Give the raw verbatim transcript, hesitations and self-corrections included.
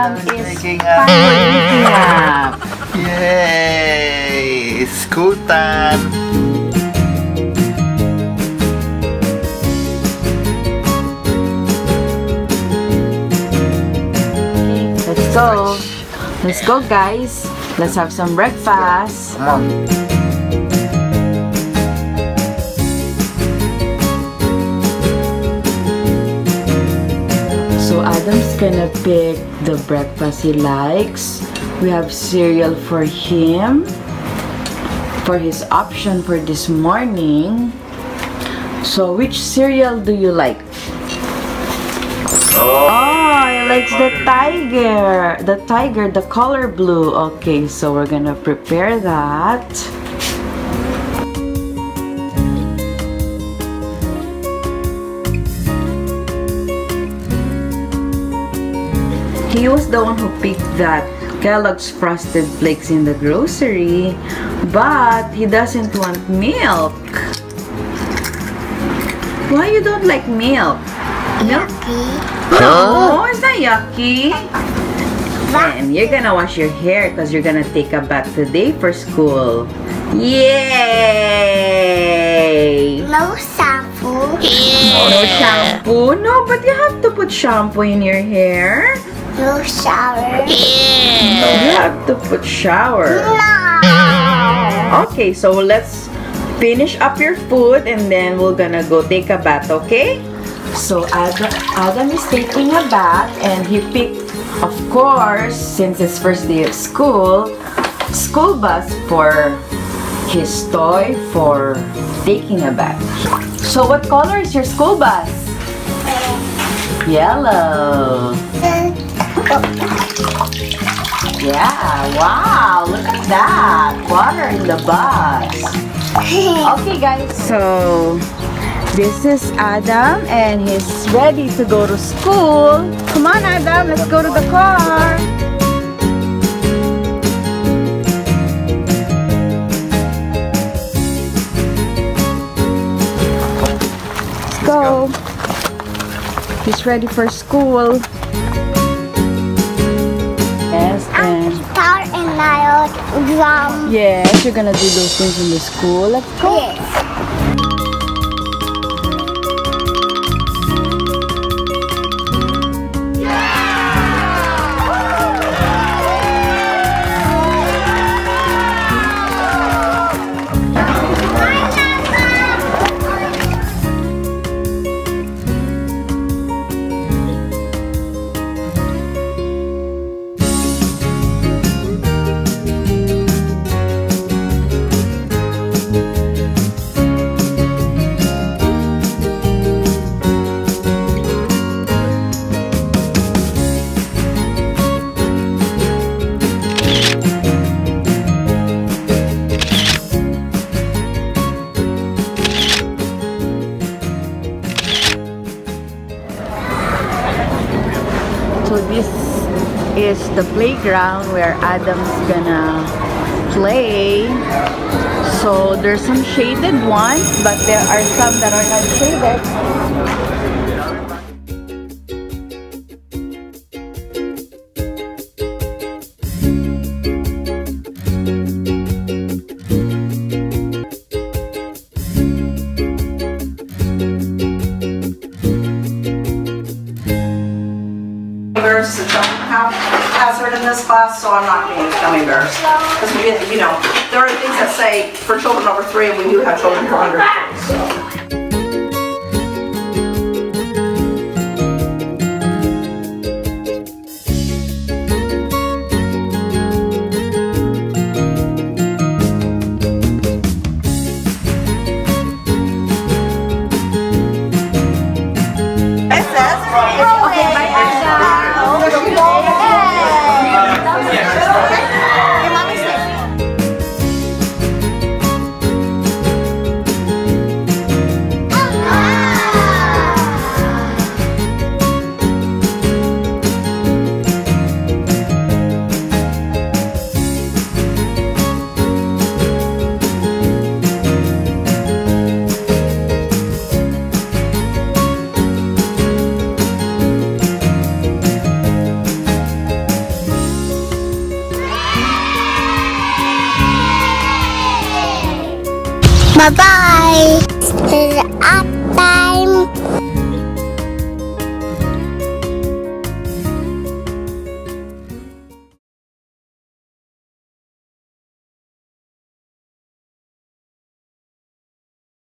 Adam is waking finally up. Yay! School time. Let's go. Let's go, guys. Let's have some breakfast. Come on. So Adam's gonna pick the breakfast he likes. We have cereal for him, for his option for this morning. So which cereal do you like? Oh, Oh, he likes the tiger. The tiger, the color blue. Okay, so we're gonna prepare that. He was the one who picked that Kellogg's Frosted Flakes in the grocery, but he doesn't want milk. Why you don't like milk? Milk? Oh, is that yucky? And you're gonna wash your hair because you're gonna take a bath today for school. Yay! No shampoo. No shampoo? No, but you have to put shampoo in your hair. No shower. You have to put shower. No. Okay, so let's finish up your food and then we're gonna go take a bath, okay? So Adam, Adam is taking a bath and he picked, of course, since it's first day of school, school bus for his toy for taking a bath. So what color is your school bus? Yellow. Yeah, wow, look at that. Water in the bus. Okay guys, so this is Adam and he's ready to go to school. Come on Adam, let's go to the car. Let's go. He's ready for school. Yes, and Start and I'll drum. yes, you're gonna do those things in the school. Let's go. Yes. So this is the playground where Adam's gonna play. So there's some shaded ones, but there are some that are not shaded. Bears don't have hazard in this class, so I'm not being gummy bears. Because we, you know, there are things that say for children over three, and we do have children who are under three. So. Bye-bye. It's up time.